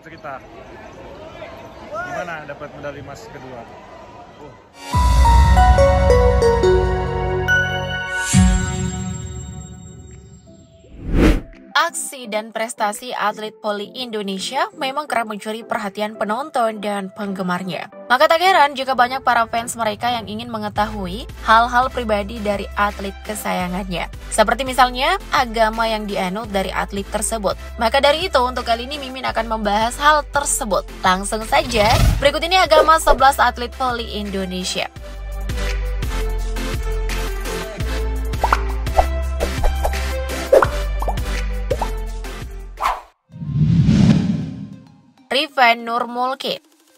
cerita. Gimana dapat medali emas kedua? Aksi dan prestasi atlet voli Indonesia memang kerap mencuri perhatian penonton dan penggemarnya. Maka tak heran jika banyak para fans mereka yang ingin mengetahui hal-hal pribadi dari atlet kesayangannya. Seperti misalnya agama yang dianut dari atlet tersebut. Maka dari itu untuk kali ini Mimin akan membahas hal tersebut. Langsung saja, berikut ini agama 11 atlet voli Indonesia. Rifan Nurmulki.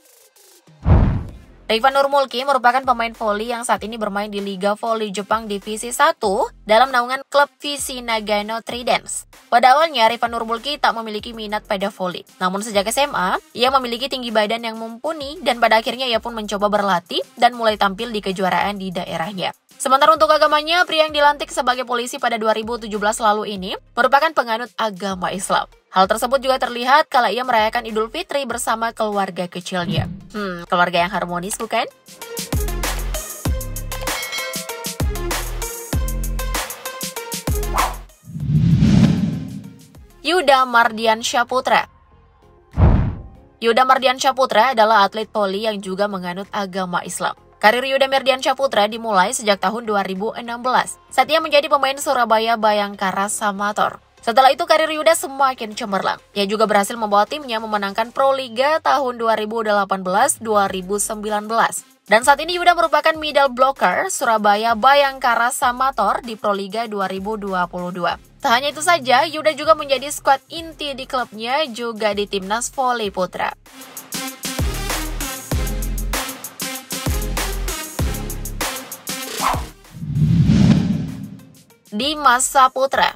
Rifan Nurmulki merupakan pemain voli yang saat ini bermain di Liga Voli Jepang Divisi 1 dalam naungan klub Visi Nagano Tridents. Pada awalnya, Rifan Nurmulki tak memiliki minat pada voli. Namun sejak SMA, ia memiliki tinggi badan yang mumpuni dan pada akhirnya ia pun mencoba berlatih dan mulai tampil di kejuaraan di daerahnya. Sementara untuk agamanya, pria yang dilantik sebagai polisi pada 2017 lalu ini merupakan penganut agama Islam. Hal tersebut juga terlihat kala ia merayakan Idul Fitri bersama keluarga kecilnya. Keluarga yang harmonis bukan? Yuda Mardiansyah Putra. Yuda Mardiansyah Putra adalah atlet voli yang juga menganut agama Islam. Karir Yuda Mardiansyah Putra dimulai sejak tahun 2016 saat ia menjadi pemain Surabaya Bayangkara Samator. Setelah itu karir Yuda semakin cemerlang. Ia juga berhasil membawa timnya memenangkan Proliga tahun 2018-2019. Dan saat ini Yuda merupakan middle blocker Surabaya Bayangkara Samator di Proliga 2022. Tak hanya itu saja, Yuda juga menjadi skuad inti di klubnya juga di timnas voli putra. Dimas Saputra.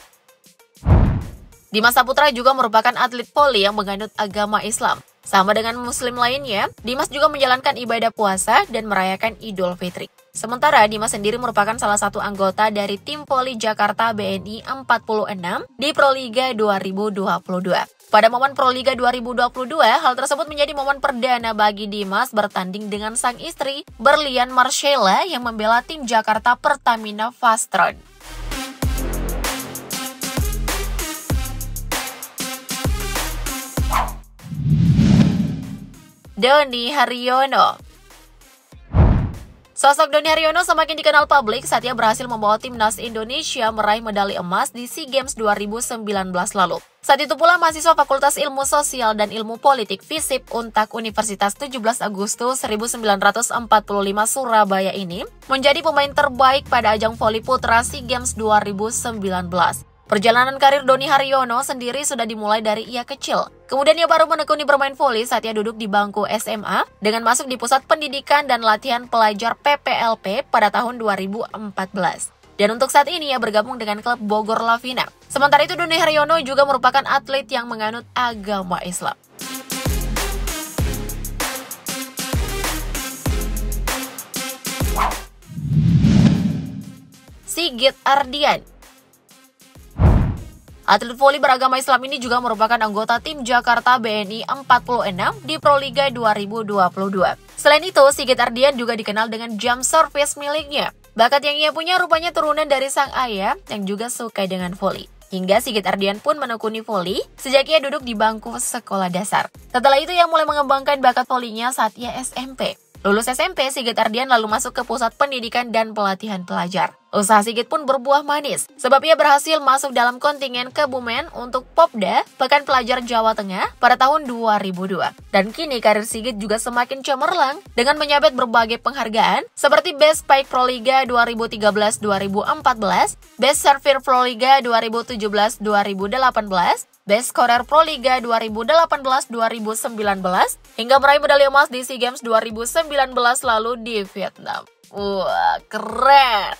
Dimas Saputra juga merupakan atlet voli yang menganut agama Islam. Sama dengan muslim lainnya, Dimas juga menjalankan ibadah puasa dan merayakan Idul Fitri. Sementara Dimas sendiri merupakan salah satu anggota dari tim voli Jakarta BNI 46 di Proliga 2022. Pada momen Proliga 2022, hal tersebut menjadi momen perdana bagi Dimas bertanding dengan sang istri, Berlian Marcella, yang membela tim Jakarta Pertamina Fastron. Doni Haryono. Sosok Doni Haryono semakin dikenal publik saat ia berhasil membawa timnas Indonesia meraih medali emas di SEA Games 2019 lalu. Saat itu pula mahasiswa Fakultas Ilmu Sosial dan Ilmu Politik FISIP Untak Universitas 17 Agustus 1945 Surabaya ini menjadi pemain terbaik pada ajang voli putra SEA Games 2019. Perjalanan karir Doni Haryono sendiri sudah dimulai dari ia kecil. Kemudian ia baru menekuni bermain voli saat ia duduk di bangku SMA dengan masuk di Pusat Pendidikan dan Latihan Pelajar PPLP pada tahun 2014. Dan untuk saat ini ia bergabung dengan klub Bogor Lavina. Sementara itu Doni Haryono juga merupakan atlet yang menganut agama Islam. Sigit Ardian. Atlet voli beragama Islam ini juga merupakan anggota tim Jakarta BNI 46 di Proliga 2022. Selain itu, Sigit Ardian juga dikenal dengan jump service miliknya. Bakat yang ia punya rupanya turunan dari sang ayah yang juga suka dengan voli. Hingga Sigit Ardian pun menekuni voli sejak ia duduk di bangku sekolah dasar. Setelah itu ia mulai mengembangkan bakat volinya saat ia SMP. Lulus SMP, Sigit Ardian lalu masuk ke Pusat Pendidikan dan Pelatihan Pelajar. Usaha Sigit pun berbuah manis, sebab ia berhasil masuk dalam kontingen Kebumen untuk Popda Pekan Pelajar Jawa Tengah pada tahun 2002. Dan kini karir Sigit juga semakin cemerlang dengan menyabet berbagai penghargaan seperti Best Pike Proliga 2013-2014, Best Server Proliga 2017-2018, Best Scorer Proliga 2018-2019, hingga meraih medali emas di SEA Games 2019 lalu di Vietnam. Wah, keren!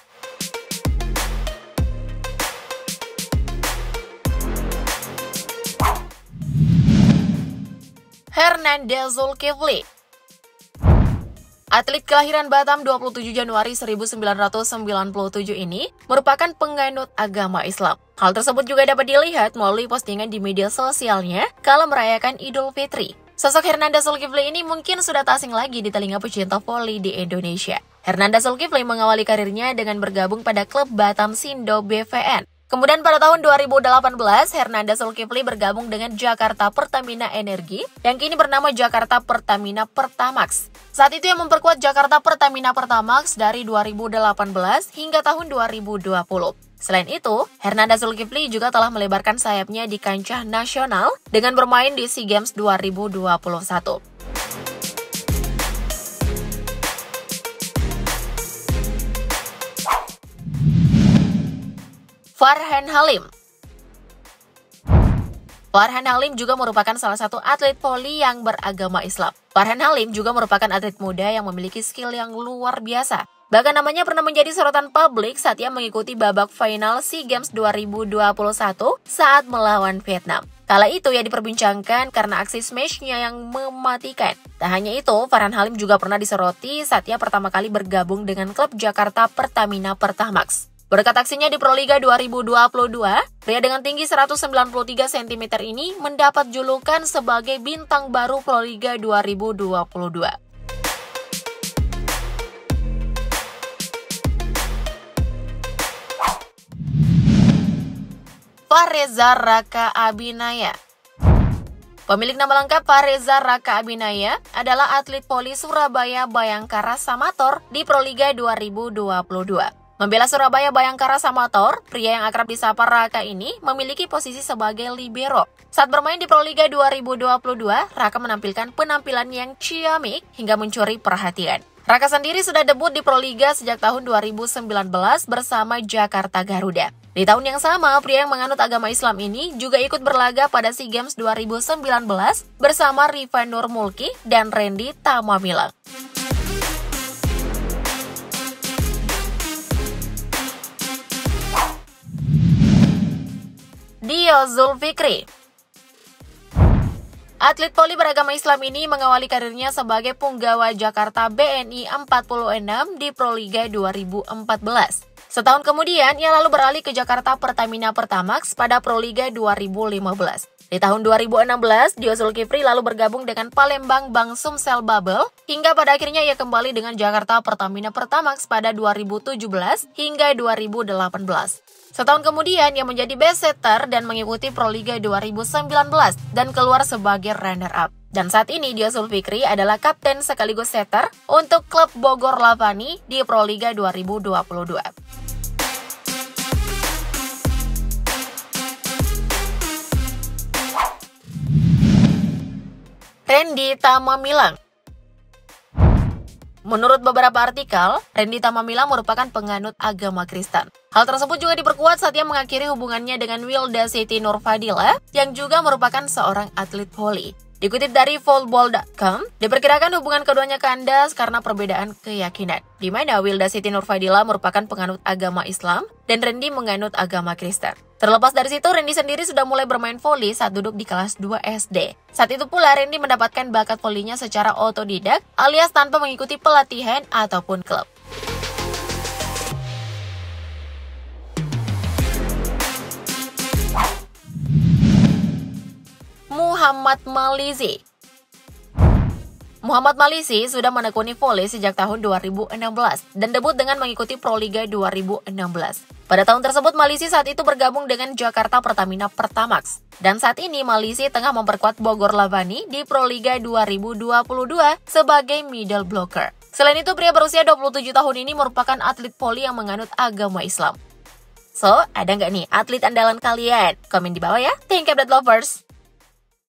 Hernandez Zulkifli. Atlet kelahiran Batam 27 Januari 1997 ini merupakan penganut agama Islam. Hal tersebut juga dapat dilihat melalui postingan di media sosialnya kala merayakan Idul Fitri. Sosok Hernanda Zulkifli ini mungkin sudah tak asing lagi di telinga pecinta voli di Indonesia. Hernanda Zulkifli mengawali karirnya dengan bergabung pada klub Batam Sindo BVN. Kemudian pada tahun 2018, Hernanda Zulkifli bergabung dengan Jakarta Pertamina Energi yang kini bernama Jakarta Pertamina Pertamax. Saat itu yang memperkuat Jakarta Pertamina Pertamax dari 2018 hingga tahun 2020. Selain itu, Hernanda Zulkifli juga telah melebarkan sayapnya di kancah nasional dengan bermain di SEA Games 2021. Farhan Halim. Farhan Halim juga merupakan salah satu atlet voli yang beragama Islam. Farhan Halim juga merupakan atlet muda yang memiliki skill yang luar biasa. Bahkan namanya pernah menjadi sorotan publik saat ia mengikuti babak final SEA Games 2021 saat melawan Vietnam. Kala itu ia diperbincangkan karena aksi smash-nya yang mematikan. Tak hanya itu, Farhan Halim juga pernah disoroti saat ia pertama kali bergabung dengan klub Jakarta Pertamina Pertamax. Berkat aksinya di Proliga 2022, pria dengan tinggi 193 cm ini mendapat julukan sebagai bintang baru Proliga 2022. Fahreza Raka Abinaya. Pemilik nama lengkap Fahreza Raka Abinaya adalah atlet voli Surabaya Bayangkara Samator di Proliga 2022. Membela Surabaya Bayangkara Samator, pria yang akrab disapa Raka ini memiliki posisi sebagai libero. Saat bermain di Proliga 2022, Raka menampilkan penampilan yang ciamik hingga mencuri perhatian. Raka sendiri sudah debut di Proliga sejak tahun 2019 bersama Jakarta Garuda. Di tahun yang sama, pria yang menganut agama Islam ini juga ikut berlaga pada SEA Games 2019 bersama Rifa Nur Mulki dan Randy Tamamilang. Dio Zulfikri. Atlet voli beragama Islam ini mengawali karirnya sebagai punggawa Jakarta BNI 46 di Proliga 2014. Setahun kemudian, ia lalu beralih ke Jakarta Pertamina Pertamax pada Proliga 2015. Di tahun 2016, Dio Zulkifli lalu bergabung dengan Palembang Bank Sumsel Bubble, hingga pada akhirnya ia kembali dengan Jakarta Pertamina Pertamax pada 2017 hingga 2018. Setahun kemudian, ia menjadi best setter dan mengikuti Proliga 2019 dan keluar sebagai runner-up. Dan saat ini Dio Zulfikri adalah kapten sekaligus setter untuk klub Bogor Lavani di Proliga 2022. Randy Tamamilang. Menurut beberapa artikel, Randy Tamamilang merupakan penganut agama Kristen. Hal tersebut juga diperkuat saat ia mengakhiri hubungannya dengan Wilda Siti Nurfadila yang juga merupakan seorang atlet voli. Dikutip dari volleyball.com, diperkirakan hubungan keduanya kandas karena perbedaan keyakinan, di mana Wilda Siti Nurfadila merupakan penganut agama Islam dan Randy menganut agama Kristen. Terlepas dari situ, Randy sendiri sudah mulai bermain voli saat duduk di kelas 2 SD. Saat itu pula, Randy mendapatkan bakat volinya secara otodidak alias tanpa mengikuti pelatihan ataupun klub. Muhammad Malizi. Muhammad Malizi sudah menekuni voli sejak tahun 2016 dan debut dengan mengikuti Proliga 2016. Pada tahun tersebut, Malizi saat itu bergabung dengan Jakarta Pertamina Pertamax. Dan saat ini, Malizi tengah memperkuat Bogor Lavani di Proliga 2022 sebagai middle blocker. Selain itu, pria berusia 27 tahun ini merupakan atlet voli yang menganut agama Islam. So, ada nggak nih atlet andalan kalian? Komen di bawah ya. Thank you, lovers.